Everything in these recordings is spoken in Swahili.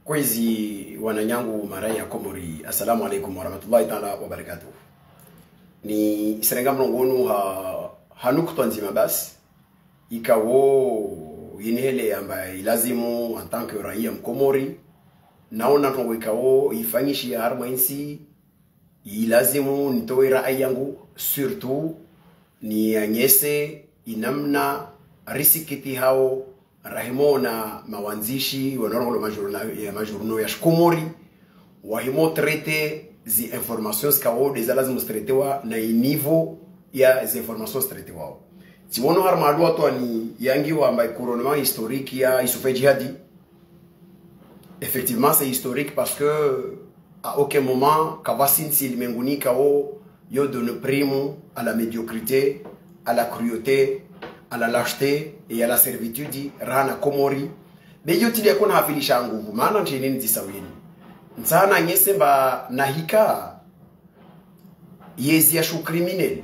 Kwezi wananyangu marai ya Komori, assalamu alaikum warahmatullahi ta'ala wabarakatuh. Ni serenga mlongonu hanukutwa nzima basi ikawo yinihele ambaye ilazimu en tant que raia mkomori naona tongo ikawo ifanyishi ya harma insi ilazimu nitoe rai yangu surtout ni anyese inamna risikiti hao rahimo na mawanzishi wanarongo majurno ya shkomori wahimo traite zi informations kawo des alazimu stretewa na niveau ya zi informations stretewa tiwono harma adwa ni yangi wa ambaye couronnement historique ya Issoufou Djihadi. Effectivement c'est historique parce que à aucun moment Kavasin Silimenguni kao yo donne prime à la médiocrité, à la cruauté, à la lâcheté et à la servitude rana Komori. Mais yo tili akona hafilisha nguvu maana nchini ntisawini nsana nyesemba nahika yezi ya shu criminel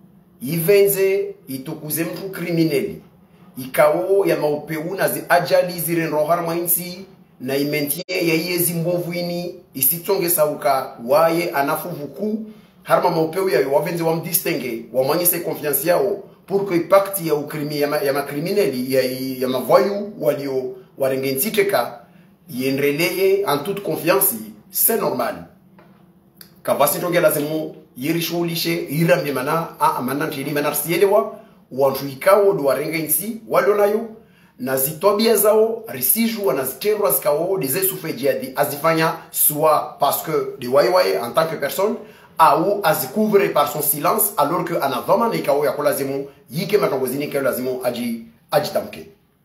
ivenze itukuze mtu crimineli ikawo ya maupeuna zi ajali zire nroharma insi na imentie ya yezi mbovu ini isitonge sauka waye anafuvuku harma maupeu ya wavenze wa mdistenge wa mwanyese confiance yao pour que impact ya ukrimi ya makrimineli ya mavoyu walio warengensiteka yenreleye en toute confiance. C'est normal kavasi tonge lazimu yirishulishe irambe mana amana ntili manarsielewa wanjuikawo do warengensi walonayo na zitobia zao risiju wanaziterwa zikawo des Issoufou Djihadi azifanya soit parce que de waye en tant que personne au azikouvre par son silence alors que anavama na ikawo ya kolazimu yike matongozini kwa lazimu ajitamke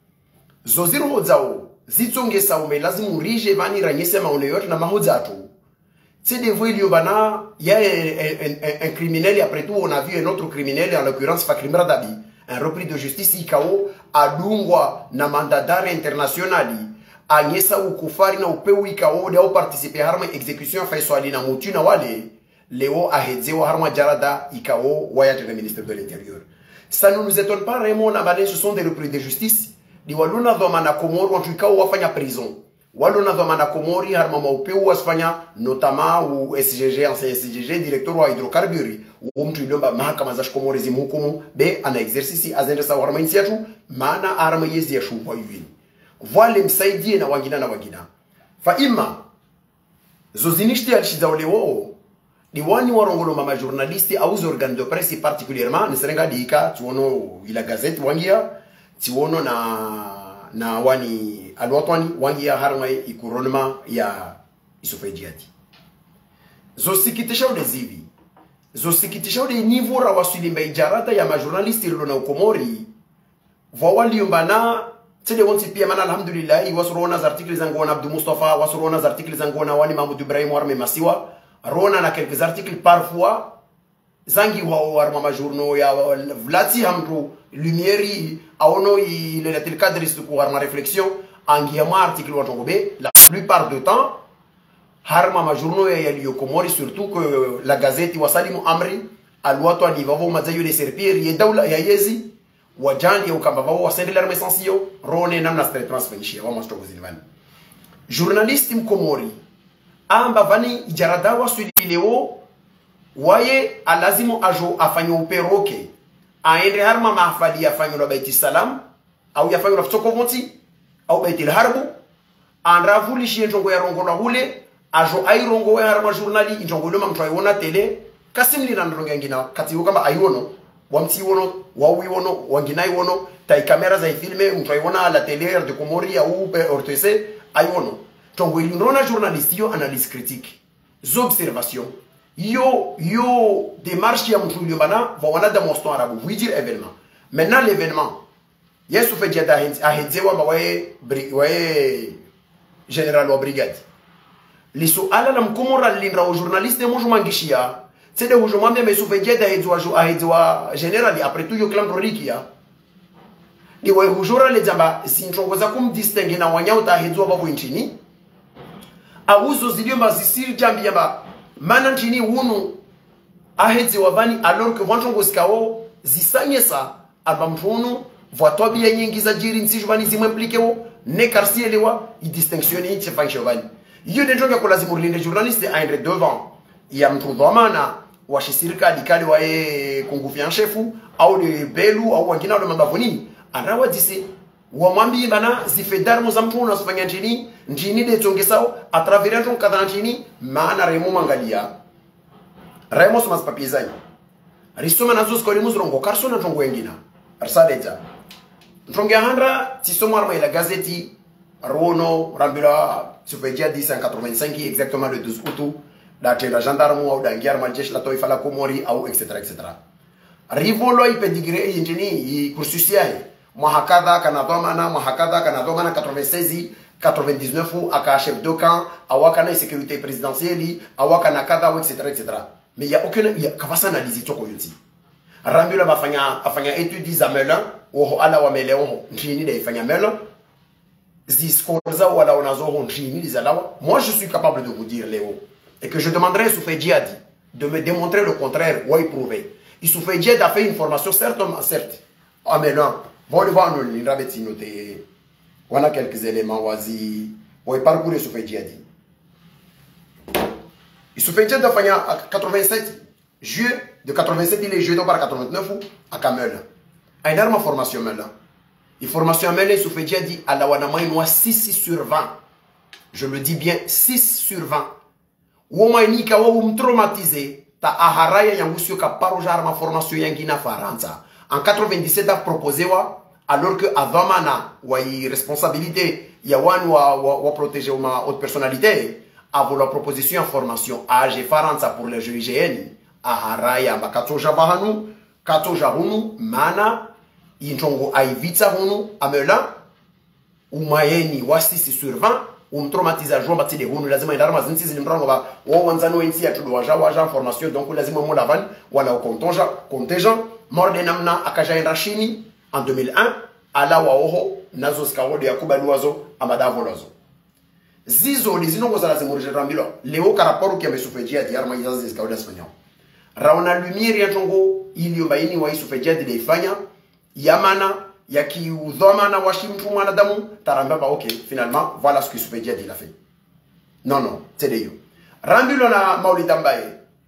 zoziro zao zitonge saume lazimu rije vani ranyese maone yote na mahozatu. C'est des voies liobana, il y a un criminel et après tout on a vu un autre criminel, en l'occurrence Fakrim Radabi, un repris de justice IKO, a dungwa na mandadare internationali, a nyesa ukufari na upeu IKO, de au participer à harma exécution faisali na mutu na wale, leo a hedzewa harma jarada IKO, wayat le ministre de l'Intérieur. Ça ne nous étonne pas vraiment, ce sont des repris de justice, di waluna dhamana Komoro, en tout cas, wafanya prison. Walona dhamana Komori harma maupeu wasfanya notama ou SGG ancien SGG directeur wa hydrocarburi mtu ilomba mahakama za Komori zimuhukumu be ana exercice azende sa harma insiatu maana harma yezi ya shuwa yini vale msaidie na wangina fa ima zozinishti alishizaolewo ni wani warongolo mama journaliste au organes de presse particulièrement niserenga diika tuono ila gazette wangia tuono na wani alwatwani wangi ya harma ikuronma ya Issoufou Djihadi. Zosikitisha ule zivi. Zosikitisha ule nivura wasulimba ijarata ya majournalisti lilo na ukomori. Vawali yumbana, tede wanti pia mana alhamdulillah, wasurona za artikli zangu wana Abdou Mustafa, wasurona za artikli zangu wana wani Mahmoud Ibrahim warme masiwa, rona na quelques articles parfois, zangi warma majourno ya vlati hamdu, lumieri, aono il tel cadre pour warma réflexion, angiama article watongobe la plupart du temps harma majourno ya liyo Komori surtout que la gazette wasalimu amri alwato alivavo mazayo de serpir ye daula ya yezi wajani ya ukambavavo wasendele armesensio rone namna stre transfenishia wa mastoko zinvani journaliste mkomori amba vani ijaradawa suileo waye alazimu ajo afanyo uperoke aende harma mahafali ya fanyo na baiti salam au ya fanyo na ftokovonti au baitil harbu anravuli shi njongo ya rongo na hule ajo ai rongo ya harma journali njongo lema mtu aiona tele kasimli na ndongo ngina kati kama aiwono wamti wono wawi wono wanginai wono tai kamera za filme mtu aiona la tele de Komori au RTC aiwono njongo ilindona journaliste yo analyse critique observation yo démarche ya mtu yobana va wana démonstration arabu vous dire événement maintenant l'événement Issoufou Djihadi a hedzewa wae general wa brigade liso ala na mkomora linra wa journaliste mojo mangishia tsede hojo mwambia Issoufou Djihadi a hedzewa general après tout yo clan rorikia ni wae hojora le jamba sinchongoza kumdistingue na wanyao ta hedzewa babo nchini auzo ziliomba zisiri jambi yamba mana nchini wunu a hedzewa vani alors que wanchongo zisanyesa aba mfunu voitobi ya nyingi za jiri nsijubani zimwe implikewo ne karsi elewa i distinctioni ci fan chevali yo de jonga ko lazima urlinde journaliste aendre devant ya mtu dhamana wa shirika dikali wa kungufian chefu au de belu au wengine au mabavoni anawa disi wamwambie bana zifedarmo za mtu unasifanya nchini de tongesao a travers ton kadha nchini maana remo mangalia remo soma papiezani risoma nazo skoli muzrongo karsona tongo wengina arsadeta ntonge handra tisomo arma la gazeti rono rambila sufedia 1085 exactement le 12 août da tenda gendarme au da ngiar maljesh la toy fala komori au etc etc rivolo ipedigre nchini kursusiae mahakadha kana domana 96 99 aka chef de camp awaka na sécurité présidentielle awaka na kada etc etc mais il y a aucune kafasa analyse toko yoti rambula afanya étude za melon wo ala wa melon nchini da ifanya melon ziskolza wala onazo nchini zalawa moi je suis capable de vous dire Léo et que je demanderai Soufey Djihadi de me démontrer le contraire ou prouver il Soufey Djihadi a fait une formation certes à melon bon voir nous l'irabeti noté on a quelques éléments wazi ou parcourir Soufey Djihadi il Soufey Djihadi a fait en 87 juillet de 87 il est juillet par 89 à Kamel a une arme formation maintenant une formation Kamel Soufey Djihadi à la wana moi 6 sur 20 je le dis bien 6 sur 20 ou moi ni ka ou traumatisé ta aharaya yangusio ka paroja arma formation yangina faransa en 97 a proposé wa alors que avant mana wa responsabilité ya wan wa protéger ma haute personnalité avant la proposition en formation AG faransa pour le GIGN aharaya bakatoja bahanu katoja hunu mana intongo aivitsa hunu amela umayeni wa 6 sur 20 traumatisa jour bati de hunu lazima indarma zinsi zilimrango ba wa wanzano ensi ya tudo waja formation donc lazima mo lavan wala contingent morde namna akaja indashini en 2001 ala wa oho nazo skawode yakuba luazo amada volazo zizo lizinongo za lazima rambilo leo karaporo kia Soufey Djihadi arma izazi skawode espanyol raona lumiere ya tongo iliyobaini wa Soufey Djihadi leifanya yamana yaki udhamana washimtu mwanadamu tarambaba ok finalement voilà ce que Soufey Djihadi il a fait non c'est de yo rambilo na maulida mbaye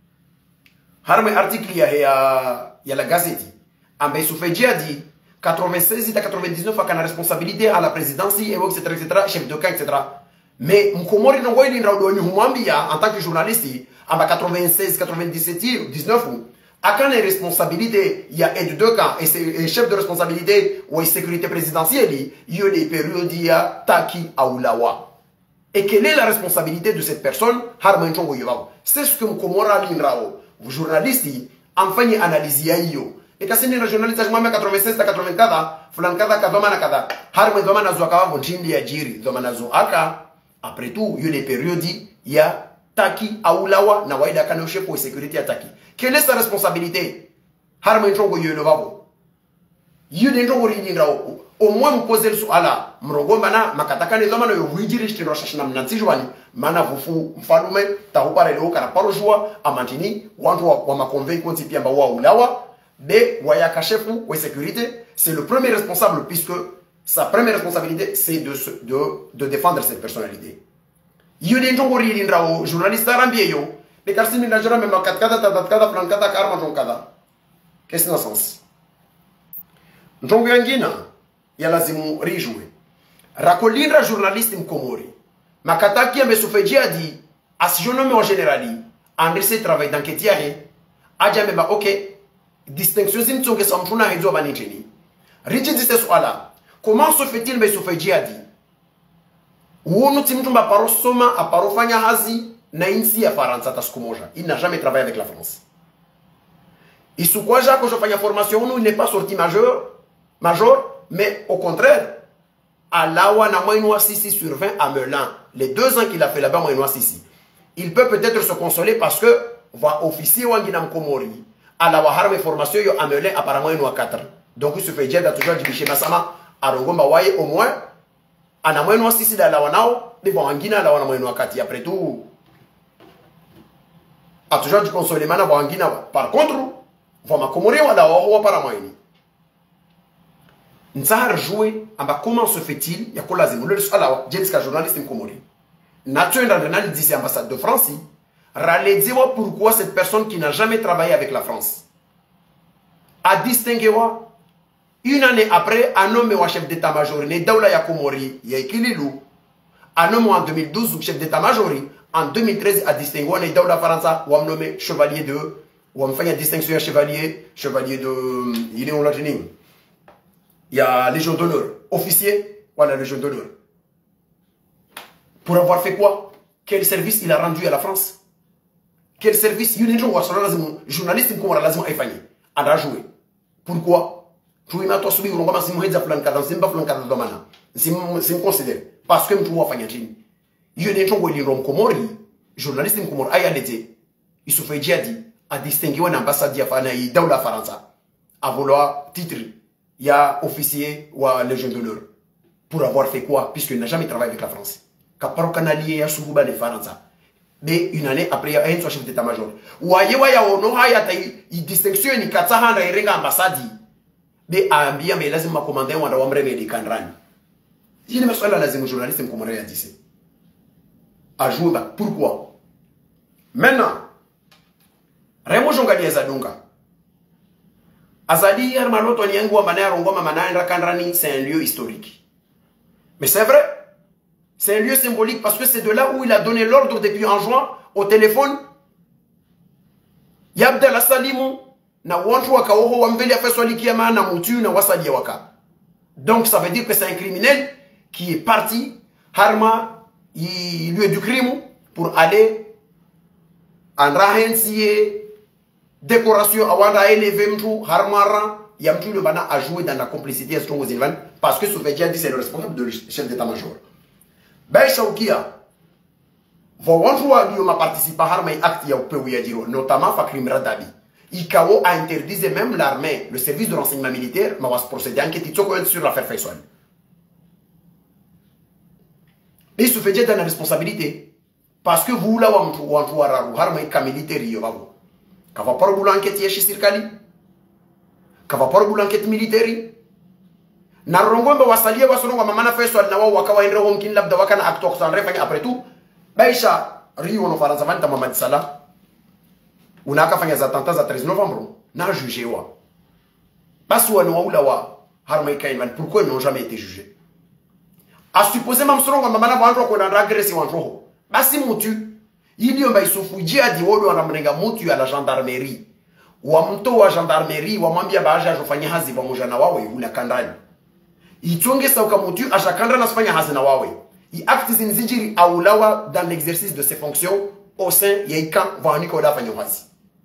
harme article ya la gazeti ambaye Soufey Djihadi 96 à 99 a responsabilité à la présidence et etc chef de camp etc mais mkomori no ngoili ndio ni humwambia en tant que journaliste amba 96 97 19 a les responsabilités il y a aide de camp et chef de responsabilité ou sécurité présidentielle il y a des périodes il y a taki aulawa et quelle est la responsabilité de cette personne harman chongo yao c'est ce que mkomora linrao vous journalistes enfin analyser yo et quand c'est une journaliste je m'amène 96 à 84 fulan kada kadoma na kada harman doma na zuaka wao nchini ya jiri doma na zuaka après tout il y a des périodes il y a taki aulawa na waida kana chef pour sécurité ataki quelle est sa responsabilité harman chongo yo lovabo yo de ndongo rindrao au moins me poser le suala mrogomba na makataka ne doma na yo vujiri shitiro shashina mnatijwani mana vufu mfalume tahupare leo kana parojwa amantini wantu wa makonvei konti pia mba wa ulawa de wayaka chefu wa sécurité c'est le premier responsable puisque sa première responsabilité c'est de défendre cette personnalité yo de ndongo rindrao journaliste arambie yo les karsimi na jora même katkada tadatkada flankada karma jonkada qu'est-ce que sens ndongo yangina ya lazimu rijwe rakolindra journaliste mkomori makataki ya Soufey Djihadi asijonome en générali andresse travail d'enquête yahe aja meba ok distinction zimtsonge samfuna hizo banitini richi diste swala comment se fait-il Soufey Djihadi uonu timtumba parosoma aparofanya hazi na insi ya Faransa taskumoja il n'a jamais travaillé avec la France isukwaja ko jofanya formation nous il n'est pas sorti major mais au contraire à Lawa na moyenois 6 sur 20 à Melun les 2 ans qu'il a fait là-bas moyenois 6 il peut peut-être se consoler parce que va officier wangina mkomori à la waharme formation yo à Melun apparemment moyenois 4 donc il se fait dire toujours du chez Masama à Rongomba waye au moins ana moyenois 6 da la wanao devant wangina la wana moyenois 4 après tout a toujours du consolement na wangina par contre va makomori wala wa para moyeni Nzahar joué, comment se fait-il? Il y a quoi là, alors, Jessica, journaliste Mkomori. Nathan Randenal dit c'est ambassade de France. Rale dit pourquoi cette personne qui n'a jamais travaillé avec la France a distingué une année après, un homme au chef d'état-major, né Daoula Yakomori, Yaikililou, un homme en 2012 au chef d'état-major, en 2013 a distingué un Daoula Faransa, ou a nommé chevalier de, ou a fait une distinction à chevalier de, il est en Latine. Il y a Légion d'honneur, officier, voilà Légion d'honneur. Pour avoir fait quoi? Quel service il a rendu à la France? Quel service? Il y a un journaliste qui a joué. Pourquoi? Parce que journaliste il se fait dire à distinguer un ambassadeur dans la France à vouloir titre il y a officier ou à Légion d'honneur pour avoir fait quoi puisqu'il n'a jamais travaillé avec la France kaparo kanalier ya suruba de France mais une année après il y a un chef d'état-major ou ya ono haya ta distinction ni katahanda irenga ambassade mais ambia mais lazima commander wanda wamreme de kandrani il ne me soit là lazima journaliste mkomore ya dise a jouer pourquoi maintenant Remo Jongali Zadunga Azadi Hermanoto Niangwa Manaya Rongoma Manaya Kandrani, c'est un lieu historique. Mais c'est vrai, c'est un lieu symbolique parce que c'est de là où il a donné l'ordre depuis en juin au téléphone. Yabdala Salimu, na wantu wakaoho wambele ya feswali kiyama na mutu na wasali waka. Donc ça veut dire que c'est un criminel qui est parti, Harma, lieu du crime, pour aller en Rahensiye, décoration awanda élevé mtu harmara yamtu le bana a joué dans la complicité à Strongo Zinvan parce que Soufedja dit c'est le responsable de chef d'état-major. Ben Shaukia Vowantua a participé à harma acte ya upewe diro notamment Fakrim Radabi. Ikao a interdit même l'armée, le service de renseignement militaire, mais va se procéder enquête sur l'affaire Faisal. Et Soufedja dans la responsabilité parce que vous là wantua harma ka militaire yo Kava pas de l'enquête chez Sirkali, Kava pas de l'enquête militaire. Narongombe wasalia wasongo mamana feso na wao wakawa endre honkin labda wakana acteur sans refanya après tout. Baisha Rio no Faransa vanta Mamadi Salah. Unaka fanya za attentats za 13 novembre. Na jugé wa. Parce wa no ula wa harma kaiman pourquoi ils n'ont jamais été jugés. A supposer mam songo mamana wanro ko na agressé wanro. Basi mutu il y a un jihadi wodo anamrenga mutu à la gendarmerie. Wa mto wa gendarmerie wa mwambia baadhi ajofanya hazi pamoja na wawe ula kandani. Itonge sauka mutu ashakandra nasfanya hazi na wawe. I acte zinzijiri aulawa dans l'exercice de ses fonctions au sein yaikan vaniko oda fanyo hazi.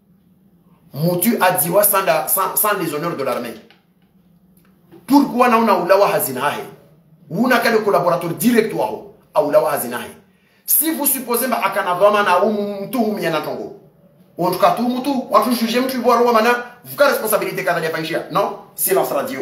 Mutu adiwa sans les honneurs de l'armée. Pourquoi na una ulawa hazi na he? Una kale collaborateur direct wao aulawa hazi na he. Si vous supposez que Akanavama na mtu miana tongo, en tout cas tout mutu, watu juger mtu boiro mana, vous avez responsabilité kada ya faishia. Non, silence radio.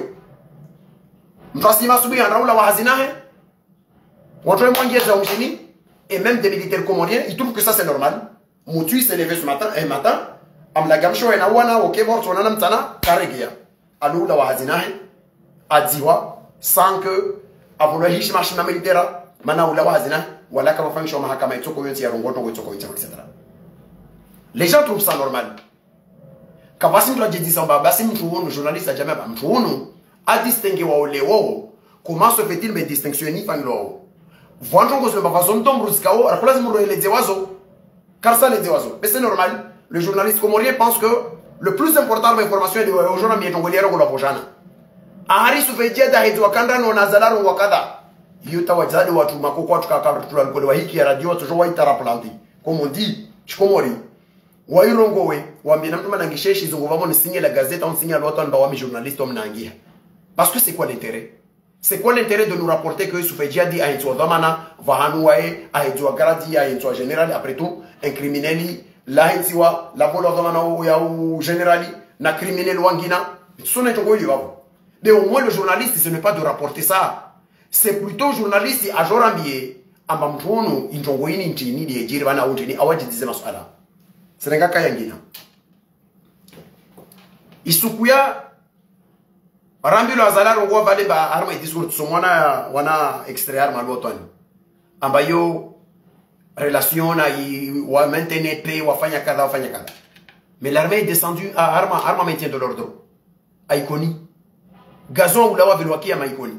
Mfasima subi anaula wa hazina he. Watu mwangeza umshini et même des militaires comoriens, ils trouvent que ça c'est normal. Mutu s'est levé ce matin, un matin, am la gamsho ena wana okebor tonana mtana karegia. Alula wa hazina he. Adiwa sans que avolo hishma shima militaire mana ula wa hazina. Voilà comment on fait mahakama itoko yonti ya rongoto itoko yonti etc. Les gens trouvent ça normal. Quand Bassim doit dire ça, Bassim le journaliste a jamais a distingué wa lewo. Comment se fait-il me distinctionner fan lo? Voyons que le bavazon tombe ruskao, à la place de les oiseaux. Car ça les oiseaux. Mais c'est normal. Le journaliste comorien pense que le plus important de l'information est de aujourd'hui mais tongoliero ko la bojana. Ahari se fait dire d'ailleurs wakanda no nazalaro wakada. Yuta wajadi watu makoko watu kakabra tulikuwa hiki ya radio toujours waitara planti comme on dit chikomori wairongowe wambia mtu manangisheshi zunguvamo ni signe la gazette on signe l'autre on ba journaliste on nangia parce que c'est quoi l'intérêt de nous rapporter que Soufedja dit a into damana vahanuae a into garadi a into général après tout un criminel la hitiwa la vola damana ya générali na criminel wangina sonne to goyo mais au moins le journaliste ce n'est pas de rapporter ça. C'est plutôt journaliste à Jorambier, à Mamtounou, Intongoini, Intini, de Jirvana Outini, Awaji Dizemasala. C'est un gars Kayangina. Isukuya, Rambi lo azala rongo vale ba arma discours so wana extraire arma lotoni. Ambayo relation na wa maintenir paix wa fanya kadha. Mais l'armée est descendue à arma maintien de l'ordre. Aikoni. Gazon ou lawa velwaki à Maikoni.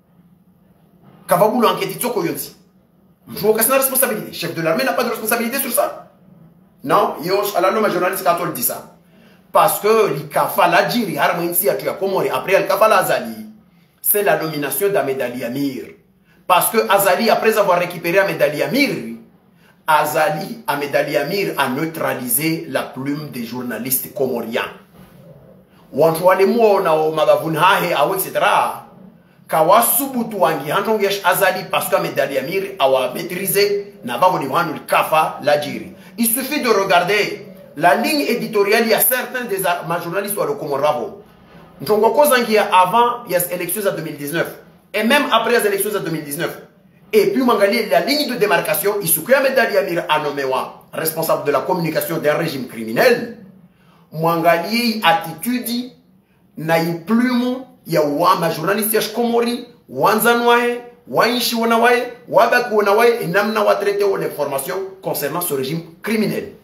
Kavabulo enquête tsoko yonsi. Mjou kasna responsabilité. Chef de l'armée n'a pas de responsabilité sur ça. Non, yosh ala no journaliste catholique dit ça. Parce que l'ikafa la diri arma insi à tuya komori après el kafa la Azali. C'est la nomination d'Ahmed Ali Amir. Parce que Azali après avoir récupéré Ahmed Ali Amir, Ahmed Ali Amir a neutralisé la plume des journalistes comoriens. Wantuane muona o magavunhahe awe etc. Kawasubutu wangi hantongesh Azali parce que Ahmed Ali Amir a maîtrisé n'a pas voulu le kafa la diri. Il suffit de regarder la ligne éditoriale, il y a certains des journalistes au Comoravo. Avant les élections de 2019 et même après les élections de 2019. Et puis Mangali, la ligne de démarcation, il s'occupe Ahmed Ali Amir a nommé responsable de la communication d'un régime criminel. Mangali attitude naï plume ya ma journaliste komori wanzanwae waishi wanawae wabaku wanawae et namna wa traiter l'information concernant ce régime criminel.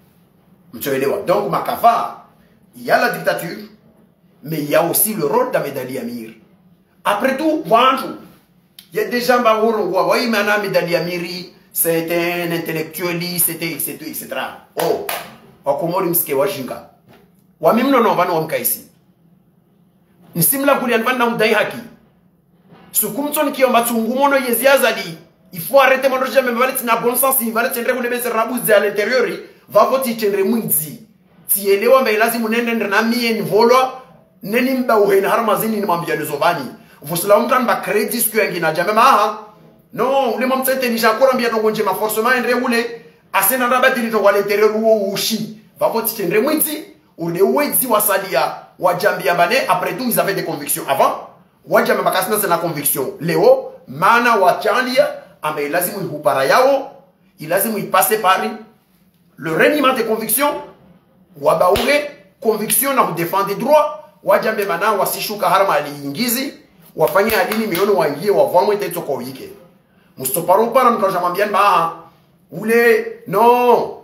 Donc, Makafa, il y a la dictature, mais il y a aussi le rôle d'Ahmed Ali Amir. Après tout, il y a des gens qui ont dit que Ahmed Ali Amiri, c'était un intellectuel, c'était etc. Oh, Okomori Mske Wajinga. Wamim no va no ici. Nisimla kulian van na udai haki. Sukumton ki omba tungumono yezi azali. Il faut arrêter mon régime, mais il na bon sens, il va être très bien se rabouzer à l'intérieur. Va voti chenre mwinzi ti elewa mbe lazima nende na mie ni volwa neni mba uhena harmazini ni mambia lezovani vosla mtan ba credit sku yangi na jamema ha non ule mamtsete ni jakora mbia tongo njema forcément endre ule asena ndaba dili to wale interieur wo ushi va voti chenre mwinzi ule wezi wasalia wajambia bane après tout ils avaient des convictions avant wajamba bakasina c'est la conviction leo mana wachandia ambe lazima ihupara yao ilazimu ipase pari le reniement des convictions, wabaure conviction na défendre des droits, wajambe mana wasishuka harma aliingizi, wafanye alini miono waingie wavamwe teto kwa wike. Mustoparo para mkajamambian ba ule non.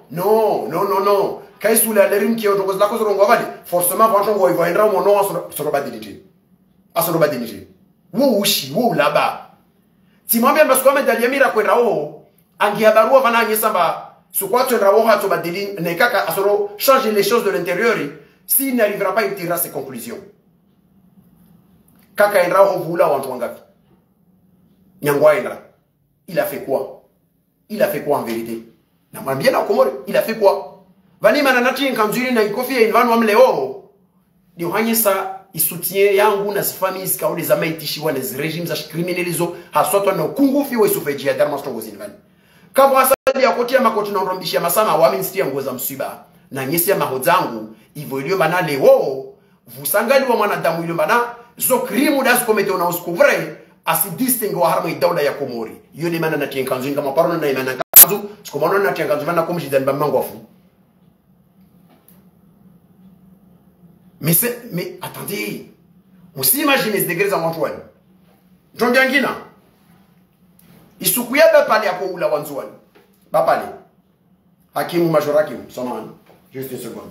Kaisu ule alerim ki otokoz la kozo rongo vale, forcément vanjongo ivo endra mo non asorobadinije. Asorobadinije. Wo ushi, wo laba. Timambia mbasko Ahmed Ali Amir kwenda o, angia barua vana nyesamba ce quoi tu changer les choses de l'intérieur, s'il n'arrivera pas, il tirera ses conclusions. Kaka Indra Hovula Wantwangavi. Nyangwa Indra. Il a fait quoi? Il a fait quoi en vérité? Il a fait quoi? Vani mananati nkanzuri na ikofi ya invanu amleo. Di uhanyesa isoutien yangu na famille ska les amaitishi wa les régimes za criminalizo hasotwa na kungufi wa isufeji ya darma strongo zinvani. Kabwa ya kotia makoti na nrombishia masama wa ministry ngoza msiba na nyesi ya mahodzangu ivolio bana leo vusangali wa mwanadamu ile bana zo krimu das komete una uskouvre asi distingue wa harma idawla ya Komori yoni mana na tienkanzu ngama parona na imana kanzu sikomano na tienkanzu bana komji dan bamangofu. Mais attendez, on s'imagine ces degrés en Antoine John Gangina isukuya ba pale yako ula wanzuani Bapale. Hakim ou Major Hakim, son nom. Juste une seconde.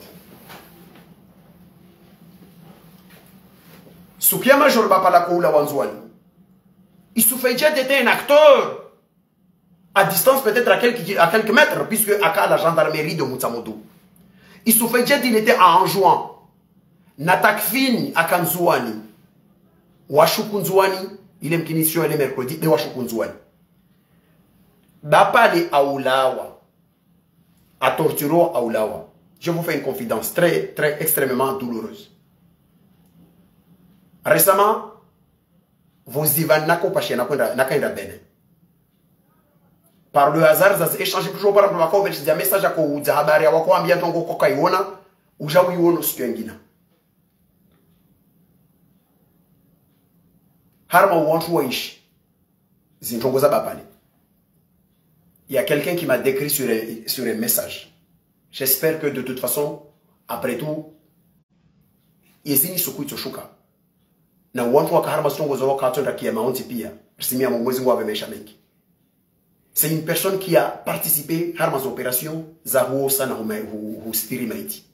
Soukia Major Bapala Koula Wanzouani. Il suffit d'être un acteur à distance peut-être à quelques mètres, puisque à la gendarmerie de Moutsamoudou. Il suffit qu'il était à Anjouan. N'attaque fine à Kanzouani. Washukunzouani. Il est m'kinisio le mercredi, mais Washukunzouani. Bapale Aoulawa. À Torturo Aoulawa. Je vous fais une confidence très, extrêmement douloureuse. Récemment, vos Ivan Nako Paché Nakaïra Bene. Par le hasard, ça s'est échangé toujours par exemple, il y a un message à Kou Zahabari, à Wako Ambia Tongo Kokaiwona, ou Jawiwono Stuengina. Harma Wanchouaish. Zintongo Zabapane. Il y a quelqu'un qui m'a décrit sur un message. J'espère que de toute façon, après tout, Yezini Sokuit Soshuka. na watu wakaharma songo zo wakatonda kia maonti pia simia mwezi ngwa vemesha mengi. C'est une personne qui a participé à mes opérations za huosa na hustiri maiti.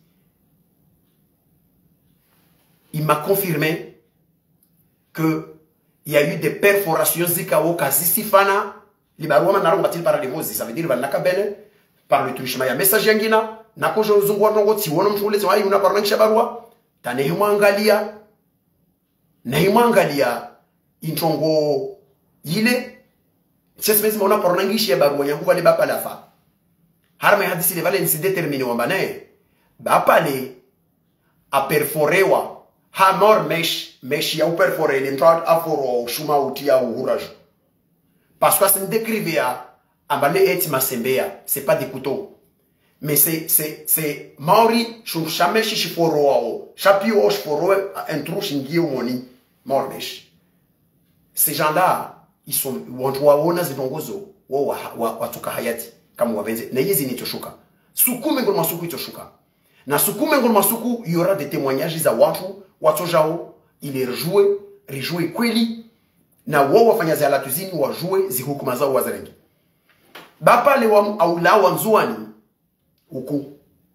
Il m'a confirmé que il y a eu des perforations zikao kazisifana libarua na ronga par les vozi, ça veut dire vanaka bene par le truchement ya message yangina nako jo zungwa rongo ti wono mfule zwa yuna par ngisha barua tane himwangalia na himwangalia intongo yile c'est mesmo ona por nangishi ya barua yangu vale bapa la fa harma hadisi le vale nsi déterminé wa banae bapale a perforewa ha mor mesh ya perforé l'entrade aforo shuma utia urage parce que ça ne décrivait à ambale et masembea c'est pas des couteaux mais c'est maori shumshame shiforo ao chapio oshforo un trou shingio moni mormesh ces gens-là ils sont wanaona zidongozo watuka hayati kama wavenze na hizi ni toshuka sukume ngoma suku itoshuka na sukume ngoma suku il y aura des témoignages za watu jao il rejouer kweli na wao wafanya za la cuisine wajue zihukuma zao wazarengi bapa le wa aula wa nzuani huku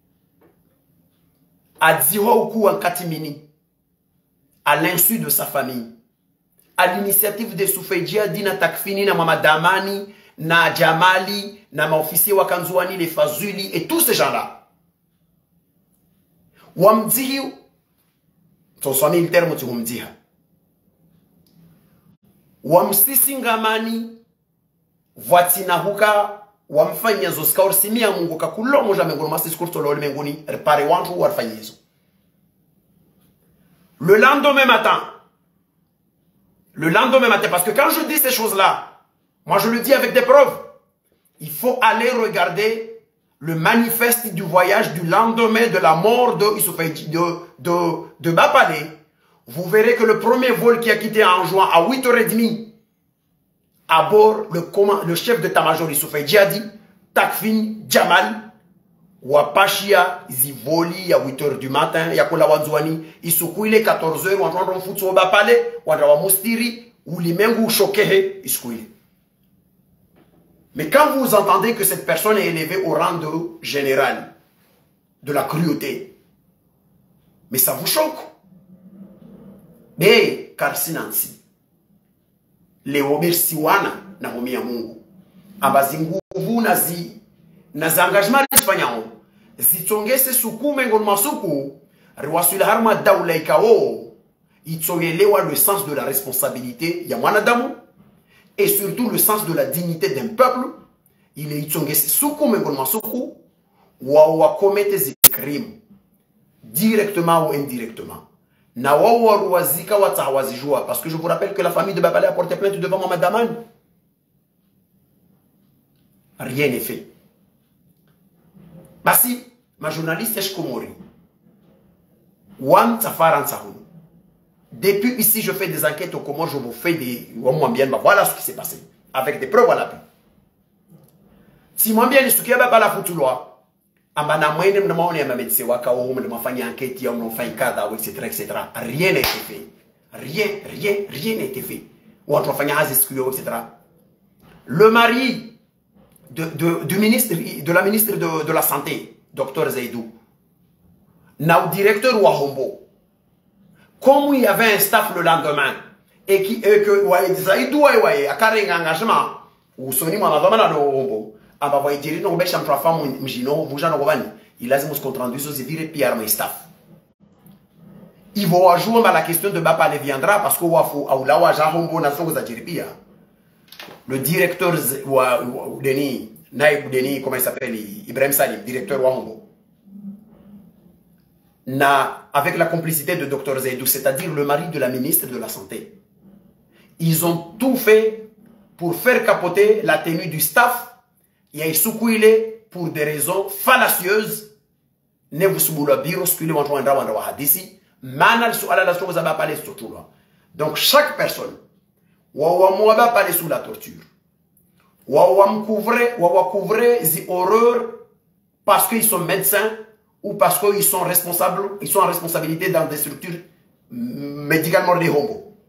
adziwa huku wakati mini à l'insu de sa famille à l'initiative de Soufedia Dina Takfini na Mama Damani na Jamali na maofisier wa Kanzuani les Fazuli et tous ces gens-là wamdihi toswami le terme tu humdiha wamsisingamani vatina huka wamfanya zoska orsimia Mungu kakulo moja mengoni masi kurto lo mengoni repare wantu warfanyizo le lendemain matin, parce que quand je dis ces choses-là, moi je le dis avec des preuves. Il faut aller regarder le manifeste du voyage du lendemain de la mort de Bapalé. Vous verrez que le premier vol qui a quitté en juin à 8h30, à bord, le chef d'état-major Issoufei Djadi, Takfin Jamal, Wapashia, Zivoli, à 8h du matin, Yakola Wanzouani, Issoukouile, 14h, Wandron Futsu Bapale, Wandrawa Moustiri, ou les Mengu Chokehe, Issoukouile. Mais quand vous entendez que cette personne est élevée au rang de général, de la cruauté, mais ça vous choque. Mais, Karsinansi, Leo Bersiwana, Nahomi Mungu, Abazingu, vous nazi, na engagement zifanyao zitongese sukume ngoni masuku riwasula harma daula ikao itsongelewa le sens de la responsabilité ya mwanadamu et surtout le sens de la dignité d'un peuple. Il est itsongese sukume ngoni masuku wa commettre des crimes directement ou indirectement na wa ruwazika watawazijua parce que je vous rappelle que la famille de Bapalé a porté plainte devant Maman Daman. Rien n'est fait. Basi, ma journaliste est Komori. Wam Tafaran Sahoun. Depuis ici, je fais des enquêtes au Comores, je vous fais des... Voilà ce qui s'est passé. Avec des preuves à l'appui. Si moi bien, ce qui est pas la foutuloa, ambana mwene mnamaone ya mametse waka ou mnamafanya enquête ya mnamafanya kada ou etc. Rien n'a été fait. Rien n'a été fait. Ou mnamafanya aziskuyo etc. Le mari de la ministre de la Santé, Dr Zaidou, na directeur Wahombo, comme il y avait un staff le lendemain, et que Zaidou a carré un engagement, ou soni mwa mazamana de Wahombo, aba voye dire non be chamtra femme mjino vujana kovani, il a zimos compte rendu so zivire pierre mais staff. Il va jouer à la question de Bapalé viendra parce que Wafou Aoula Wahombo na songo za jiripia. Le directeur Denis, Naïb Denis, comment il s'appelle, Ibrahim Salim, directeur Wahombo, avec la complicité de Dr Zaidou, c'est-à-dire le mari de la ministre de la Santé, ils ont tout fait pour faire capoter la tenue du staff. Il y a Issoukouile pour des raisons fallacieuses. Donc chaque personne Wawa parler sous la torture. Wawa couvrir les horreurs parce qu'ils sont médecins ou parce qu'ils sont responsables, ils sont en responsabilité dans des structures médicalement des homos.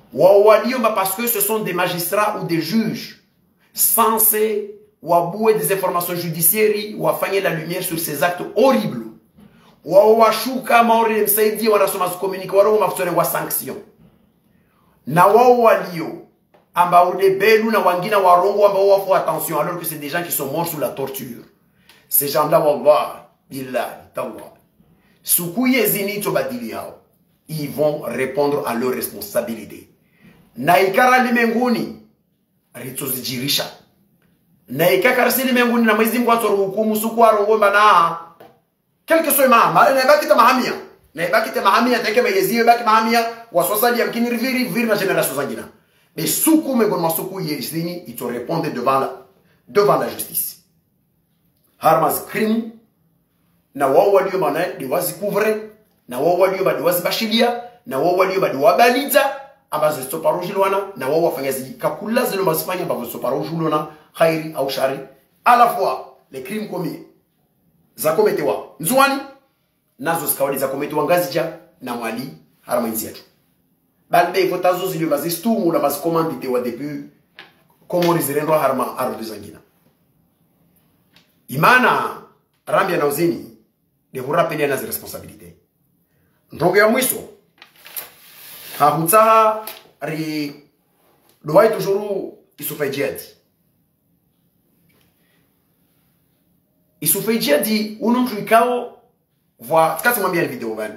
Parce que ce sont des magistrats ou des juges censés ou abouer des informations judiciaires ou à faire la lumière sur ces actes horribles. Ou à chouka mauri msaidi wa rasoma communique wa roma fsore wa sanction. Na walio amba ode belu na wangina warongo amba wafu attention alors que c'est des gens qui sont morts sous la torture. Ces gens-là wallah billah tawwa. Sukuye zini to badili hao. Ils vont répondre à leurs responsabilités. Na ikara limenguni ritozijirisha. Na ikakara limenguni na mwezi Mungu atoro hukumu suku arongo bana. Quel que soit ma na bakita mahamia. Na bakita mahamia teke mayezi bakita mahamia wasosali yamkini riviri na génération zangina. Mais suku megonma suku yezini ils te répondent devant la justice. Harmas crime na wao walio mana de wazi couvre na wao walio bado wazi bashilia na wao walio bado wabaliza ambazo stoparujilwana na wao wafanyazi kakula zile masifanya ambazo stoparujilwana khairi au shari à la fois les crimes commis za kometewa nzwani nazo zikawali za kometewa ngazija na mwali harama nzi yetu balbe votazo zile bazistumu na bazikomandite wa depuis komori zirendo harama ardo zangina imana rambia na uzini de vous rappeler les responsabilités. Donc ya mwiso hahutsa ri doit toujours isufe jihadi. Isufe jihadi unomklikao voit kati mwambia video van.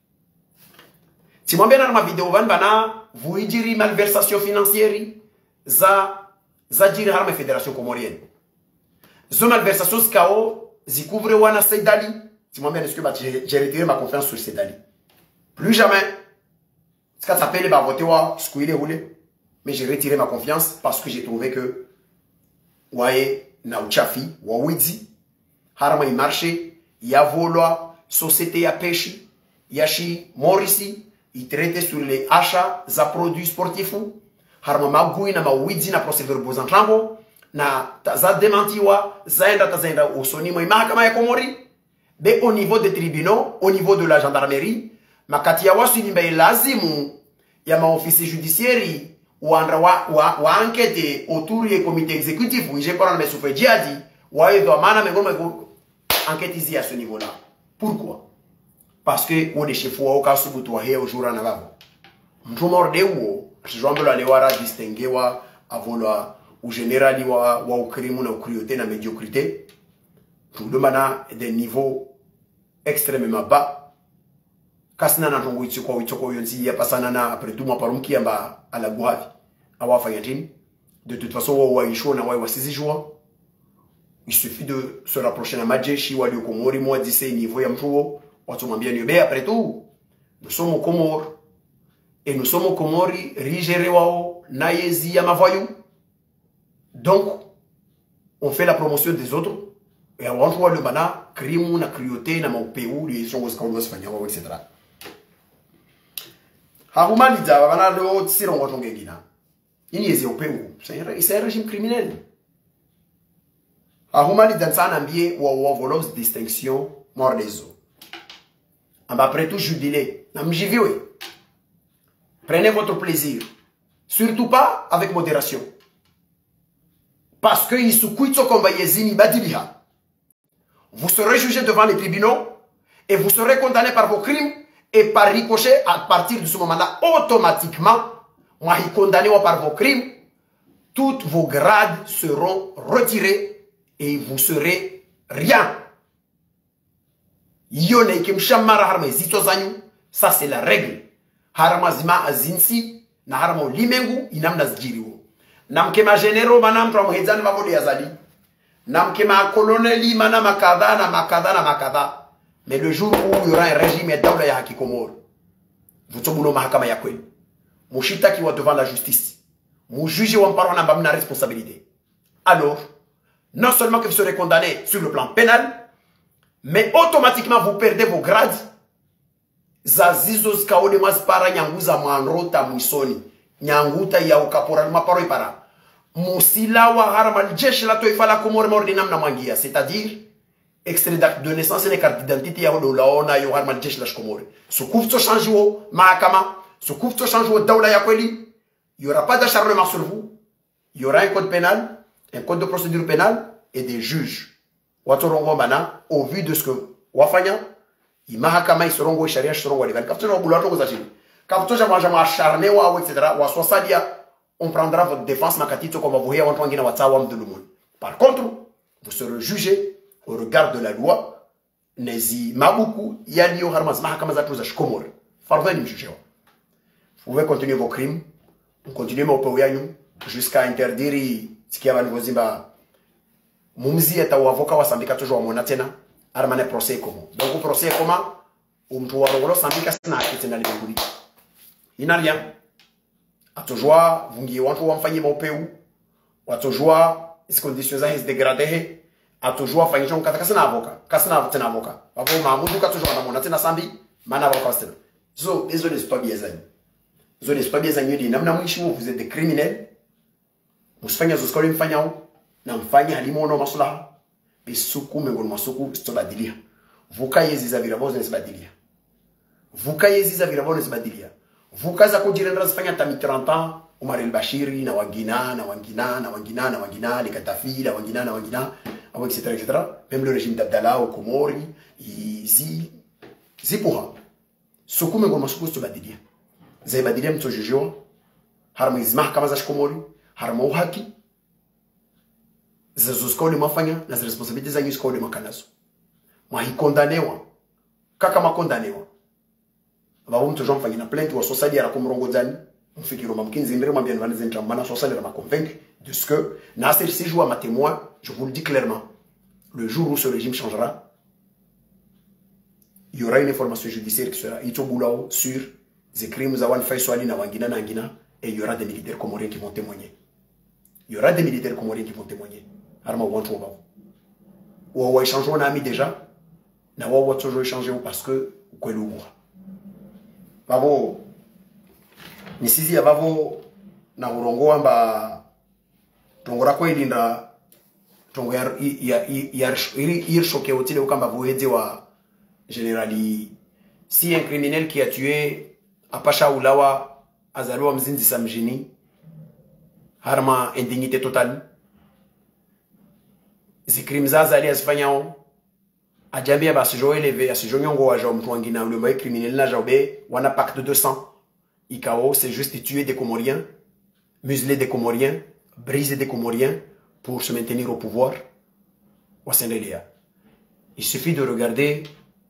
Si mwambia na ma video van bana vuijiri malversation financière za jiri harma fédération comorienne. Zo malversation skao zikouvre wana Seydali. Si moi-même, est-ce que j'ai retiré ma confiance sur Seydali? Plus jamais. Ce qu'on s'appelle, voter, ce roulé. Mais j'ai retiré ma confiance parce que j'ai trouvé que, ouais, na uchafi, wawidi, harama y marché, y a voloa, société ya pêche, yashi, morisi, y traite sur les achats, za produits sportifs, harama magui na mawidi na procédure bozantrambo, na za démentiwa, zaenda tazenda usoni mo mahakama ya Komori. Mais au niveau des tribunaux, au niveau de la gendarmerie, makati ya wasu nimbe lazimu ya maofisi judiciaire wa enquête autour du comité exécutif où j'ai parlé de souffle djihadi wa edo mana mengo enquête ici à ce niveau-là. Pourquoi? Parce que on est chef wa ka subutu wa he ojura na babo. Mtu morde wo, jombe la lewara distinguer wa avolo ou générali wa crime na cruauté na médiocrité. Tout demanda des niveaux extrêmement bas. Kasna na tongo itiko yonzi ya pasana na après tout maparumki amba ala guavi. Awa fayantini. De toute façon wa isho na wa sisi joie. Il suffit de se rapprocher na majeshi wa le Komori moi dit c'est niveau ya mtuo watu mwambia ni be après tout. Nous sommes au Comores et nous sommes au Komori rigere wao na yezi ya mavoyou. Donc on fait la promotion des autres. Et on voit le bana, crime, la cruauté, la maupéou, les choses qu'on doit se faire, etc. Haruma Lida, bana le haut, c'est l'on va tomber guina. Il y a au péou. C'est un régime criminel. Haruma Lida, ça n'a bien ou volos distinction, mort des eaux. Après tout, jubilé. J'y vais. Prenez votre plaisir. Surtout pas avec modération. Parce que il se couille son combat yezini badibiha. Vous serez jugé devant les tribunaux et vous serez condamné par vos crimes et par ricochet à partir de ce moment-là, automatiquement, moi, condamné par vos crimes, toutes vos grades seront retirés et vous serez rien. Ça, c'est la règle. Haramazima azinsi, na haramo limengu, inamna zjiriwo. Namkema généraux, manam tramuhedzani mabode yazali. Namkema coloneli mana makada na makada na makada. Mais le jour où il y aura un régime et daula ya hakikomor, vous tombez mahakama ya kweli. Mushita qui va devant la justice. Mu juge ou parole na bamna responsabilité. Alors, non seulement que vous serez condamné sur le plan pénal, mais automatiquement vous perdez vos grades. Zazizos kaole maspara nyanguza manrota mwisoni. Nyanguta ya ukaporal maparo ipara. Musila wa haramal jeshi la toifa la Komore mordinam na mangia, c'est-à-dire extrait d'acte de naissance et carte d'identité ya do laona yo haramal jeshi la Komore. Ce couvre change wo mahakama, ce couvre change wo daula ya kweli, Il n'y aura pas d'acharnement sur vous. Il y aura un code pénal, un code de procédure pénale et des juges. Watorongo mana, au vu de ce que wafanya, imahakama isorongo sharia sorongo legal. Quand tu vas vouloir le gozachi. Quand tu vas acharner wa etc. Wa sosadia, on prendra votre défense makatito comme vous voyez en twangina watawam de l'umon. Par contre, vous serez jugé au regard de la loi. Nezi mabuku yali yo harmas mahakama za tuza shkomor. Farvani mjugeo. Vous pouvez continuer vos crimes. On continue mon poyanyu jusqu'à interdire ce qui a van vozimba. Mumzi eta avocat wa sambika toujours mona tena armane procès comment. Donc au procès comment mtu wa rogolo sambika sina kitena libenguli. Inalia atojua vungi watu wamfanyie mopeu. Watojua is conditions za his dégradé atojua fanyishon kata kasina avocat. Kasina tena avocat. Babo mamudu katojua na mona tena sambi mana avocat tena. So désolé c'est pas bien ça. Vous n'êtes pas bien agnés, vous êtes des criminels. Vous faites des choses qui vous faites halimono masula. Et suku mengon masuku stobadilia. Vous caillez des avirabos ne sbadilia. Vous caillez des avirabos ne sbadilia. Vous caza ko direndra fanya tami 30 ans. Omar el Bashiri na wangina, les Kadhafi, na wangina, etc. Même le régime d'Abdallah au Comori, zipoha. Suku mengon masuku stobadilia. Zai badilia mtu jujo harma izmah kama za shikomori harma uhaki zazo skole mafanya na responsabilité za skole makanazo mwahikondanewa kaka makondanewa babo mtu jomfanya na plainte wa society ya kumrongo zani mfikiro mamkinzi ndire mwambia ni vanize ntamana society ya convaincre de ce que na ces jours ma témoin je vous le dis clairement le jour où ce régime changera il y aura une information judiciaire qui sera itobulao sur les crimes zawan faiswali na wangina na ngina et il y aura des militaires comoriens qui vont témoigner. Il y aura des militaires comoriens qui vont témoigner. Arma wantu wa wa échanger on a mis déjà na wa toujours échanger parce que kwelu babo ni sisi ya babo na urongo amba tongora ko ilinda tongo ya ir choqué otile ukamba voyede wa générali si un criminel qui a tué Apacha Ulawa azalwa mzinzi samjini harma indignité totale zikrim zazali asfanyao ajambia basi jo élevé asijonyongo wa jo mtu wangina le mai criminel na jaube wana pacte de sang ikao c'est juste tuer des Comoriens museler des Comoriens briser des Comoriens pour se maintenir au pouvoir wasendelea. Il suffit de regarder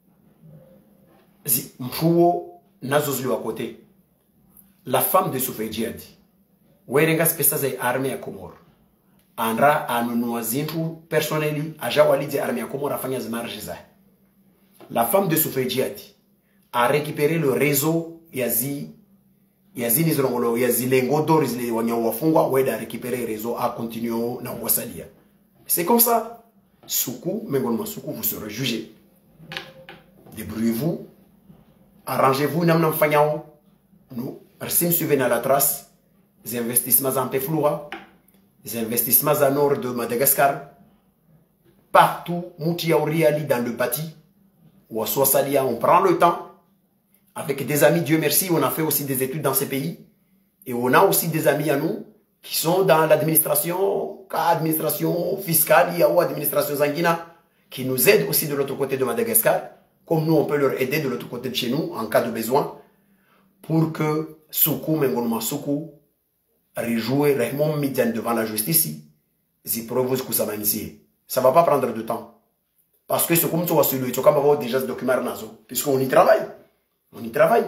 mfuo nazozli à côté. La femme de Soufey Djihadi. Werenga spesa za armée ya Komoro. Andra anunua zintu personneli ajawali de armée ya Komoro afanya zimarji za. La femme de Soufey Djihadi a récupéré le réseau yazi nizrongolo yazi lengo dor zile wanyo wafungwa weda récupérer le réseau a continuer na wasalia. C'est comme ça. Soukou mengon masuku vous serez jugé. Débrouillez-vous. Arrangez-vous, namnam fanyao. Nous, Rsim suivez à la trace. Les investissements en Pefloura, les investissements en nord de Madagascar, partout, Moutiaouriali dans le bâti, ou à Soissalia, on prend le temps. Avec des amis, Dieu merci, on a fait aussi des études dans ces pays. Et on a aussi des amis à nous qui sont dans l'administration, administration fiscale, ou administration zangina, qui nous aident aussi de l'autre côté de Madagascar. Comme nous, on peut leur aider de l'autre côté de chez nous, en cas de besoin, pour que Soukou, Mengonoma Soukou, rejouer Raymond Midian devant la justice, ils proposent que ça va initier. Ça ne va pas prendre de temps. Parce que c'est comme ça, c'est le cas d'avoir déjà ce document, puisqu'on y travaille. On y travaille.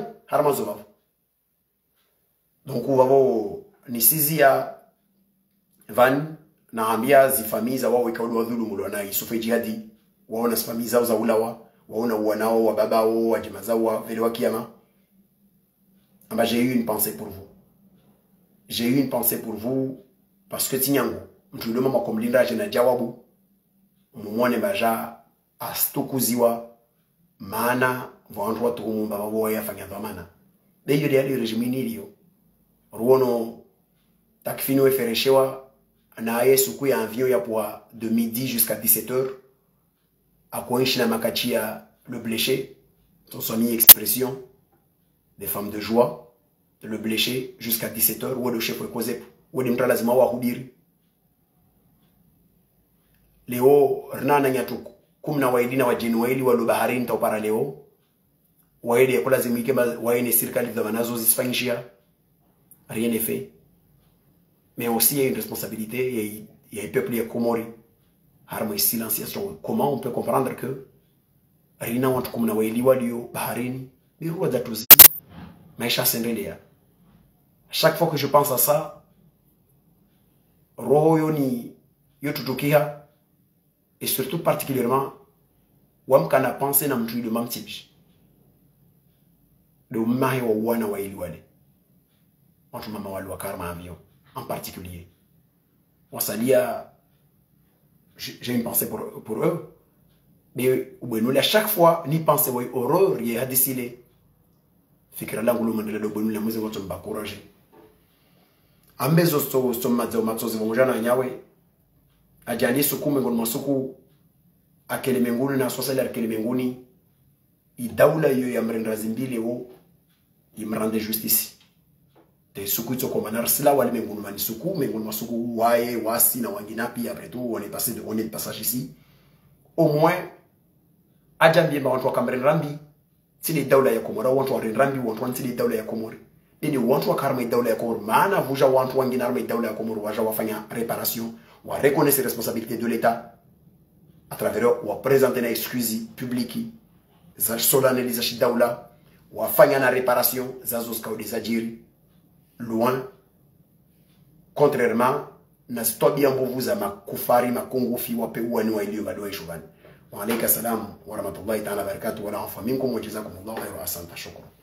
Donc, on va voir, Nisizia, Van, Naambia, Zifami, Zawa, Wekaulu, Wadulu, Mulwana, Soufey Djihadi, Waona, Sfami, Zawa, Ulawa. Waona wanao wa babao wa jamazawa vile wakiama. Amba j'ai eu une pensée pour vous. J'ai eu une pensée pour vous parce que tinyango mtulema makomlinda jena jawabu mumone baja astukuziwa maana vantu watu kumba babo yafanya dhamana. Beyo yali regime nilio ruono takfino efereshewa na yesu ku ya avion ya poa de midi jusqu'à 17h. À quoi na makachia le bléché, ton soigné expression des femmes de joie, le blessé jusqu'à 17h ou le chef cause ou de lazima wa hubiri leo rnana nyatu 10 waidina wa Januari wa baharini taupara leo waende kwa lazima ikema waende serikali za wanazo zisifanyishia rien n'est fait mais aussi il y a une responsabilité il y a un peuple ya Comori harmo silenciation. Comment on peut comprendre que rina watu 10 wailiwa leo baharini ni ruwa za tuzi maisha sendelea. Chaque fois que je pense à ça, roho yoni yotutukia et surtout particulièrement wamkana penser na mtu de mamtibi de mahi wa wana wa iliwale watu mama walu wa karma avion en particulier wasalia. J'ai une pensée pour eux mais nous à chaque fois ni penser wa horreur ya hadisile fikira langu lumandela do bonu la muze watu mbakourager ambezo sto matsozi vongana nyawe ajani sukume ngon masuku akele menguni na sosala akele menguni idaula yo ya mrendazi mbili wo imrande justice te suku tsoko manar sila wale menguni mani suku menguni masuku wae wasi na wangina pi après tout on est passé de passage ici au moins ajambie ba watu kamrenrambi sili daula ya Komora watu wa renrambi watu sili daula ya Komori ini watu wa karma daula ya Komoro maana vuja watu wengine arme daula ya Komoro waja wafanya réparation wa reconnaître les responsabilités de l'État à travers wa présenter na excuse publique za solenneliser shi daula wafanya na réparation za zoskaudi za jiri loin contrairement na stobia mbovu za makufari makungufi wape uani wa ilio badwa shubani. Wa alayka salam wa rahmatullahi ta'ala barakatuh wa la afa minkum wa jazakumullahu khairan. Asante, shukran.